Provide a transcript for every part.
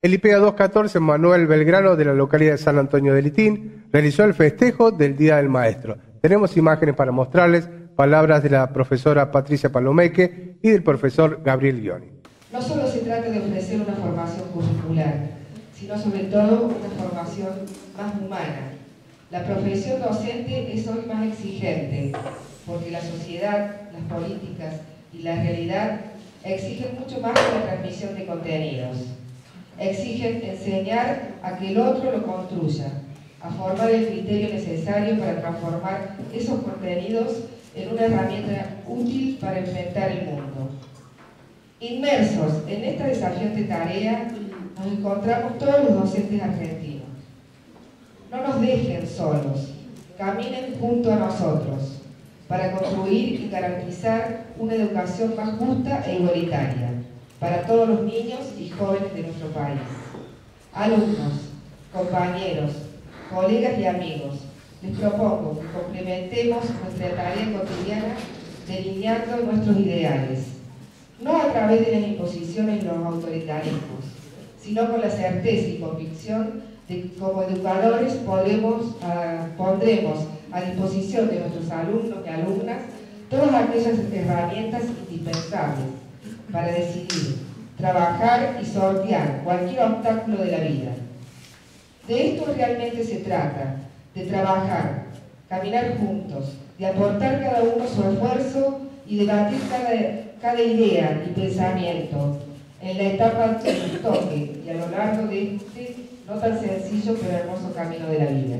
El IPEA 214 Manuel Belgrano de la localidad de San Antonio de Litín realizó el festejo del Día del Maestro. Tenemos imágenes para mostrarles, palabras de la profesora Patricia Palomeque y del profesor Gabriel Guioni. No solo se trata de ofrecer una formación curricular, sino sobre todo una formación más humana. La profesión docente es hoy más exigente, porque la sociedad, las políticas y la realidad exigen mucho más que la transmisión de contenidos. Exigen enseñar a que el otro lo construya, a formar el criterio necesario para transformar esos contenidos en una herramienta útil para enfrentar el mundo. Inmersos en esta desafiante tarea, nos encontramos todos los docentes argentinos. No nos dejen solos, caminen junto a nosotros para construir y garantizar una educación más justa e igualitaria para todos los niños y jóvenes de nuestro país. Alumnos, compañeros, colegas y amigos, les propongo que complementemos nuestra tarea cotidiana delineando nuestros ideales, no a través de las imposiciones y los autoritarismos, sino con la certeza y convicción de que como educadores pondremos a disposición de nuestros alumnos y alumnas todas aquellas herramientas indispensables para decidir, trabajar y sortear cualquier obstáculo de la vida. De esto realmente se trata, de trabajar, caminar juntos, de aportar cada uno su esfuerzo y debatir cada idea y pensamiento en la etapa que nos toque y a lo largo de este no tan sencillo pero hermoso camino de la vida.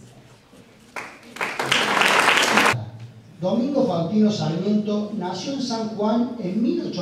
Domingo Faustino Sarmiento nació en San Juan en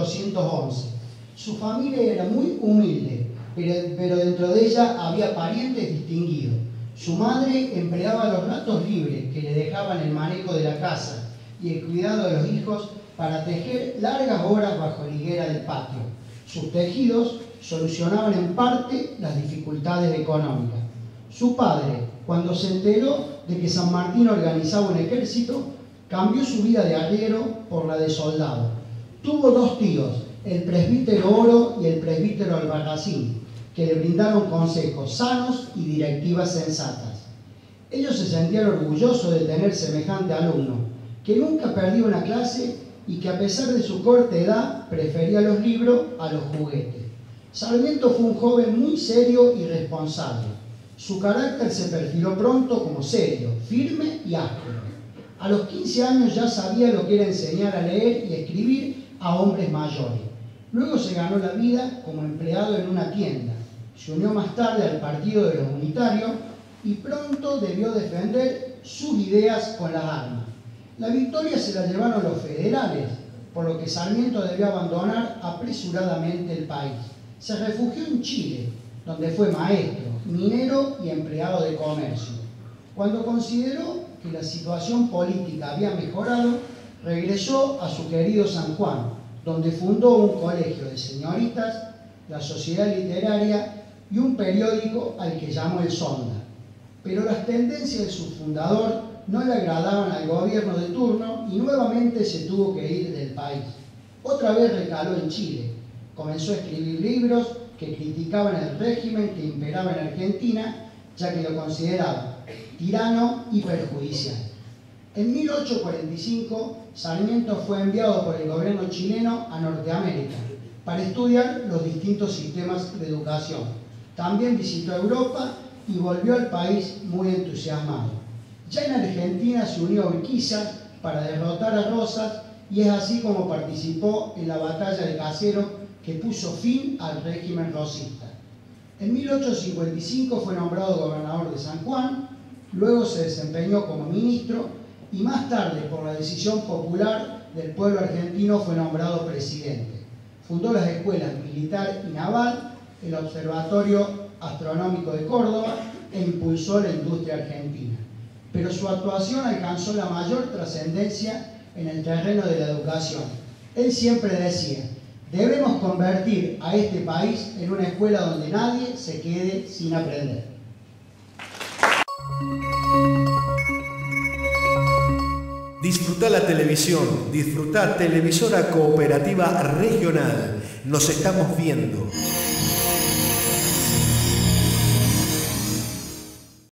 1811. Su familia era muy humilde, pero dentro de ella había parientes distinguidos. Su madre empleaba los ratos libres que le dejaban el manejo de la casa y el cuidado de los hijos para tejer largas horas bajo la higuera del patio. Sus tejidos solucionaban en parte las dificultades económicas. Su padre, cuando se enteró de que San Martín organizaba un ejército, cambió su vida de arriero por la de soldado. Tuvo dos tíos, el presbítero Oro y el presbítero Albarracín, que le brindaron consejos sanos y directivas sensatas. Ellos se sentían orgullosos de tener semejante alumno, que nunca perdía una clase y que a pesar de su corta edad prefería los libros a los juguetes. Sarmiento fue un joven muy serio y responsable. Su carácter se perfiló pronto como serio, firme y áspero. A los 15 años ya sabía lo que era enseñar a leer y escribir a hombres mayores. Luego se ganó la vida como empleado en una tienda. Se unió más tarde al Partido de los Unitarios y pronto debió defender sus ideas con las armas. La victoria se la llevaron los federales, por lo que Sarmiento debió abandonar apresuradamente el país. Se refugió en Chile, donde fue maestro, minero y empleado de comercio. Cuando consideró que la situación política había mejorado, regresó a su querido San Juan, donde fundó un colegio de señoritas, la Sociedad Literaria y un periódico al que llamó El Sonda. Pero las tendencias de su fundador no le agradaban al gobierno de turno y nuevamente se tuvo que ir del país. Otra vez recaló en Chile. Comenzó a escribir libros que criticaban el régimen que imperaba en Argentina, ya que lo consideraba tirano y perjudicial. En 1845, Sarmiento fue enviado por el gobierno chileno a Norteamérica para estudiar los distintos sistemas de educación. También visitó Europa y volvió al país muy entusiasmado. Ya en Argentina se unió a Urquiza para derrotar a Rosas y es así como participó en la batalla de Caseros que puso fin al régimen rosista. En 1855 fue nombrado gobernador de San Juan, luego se desempeñó como ministro y más tarde, por la decisión popular del pueblo argentino, fue nombrado presidente. Fundó las escuelas militar y naval, el Observatorio Astronómico de Córdoba e impulsó la industria argentina. Pero su actuación alcanzó la mayor trascendencia en el terreno de la educación. Él siempre decía: debemos convertir a este país en una escuela donde nadie se quede sin aprender. Disfruta la televisión, disfruta Televisora Cooperativa Regional. Nos estamos viendo.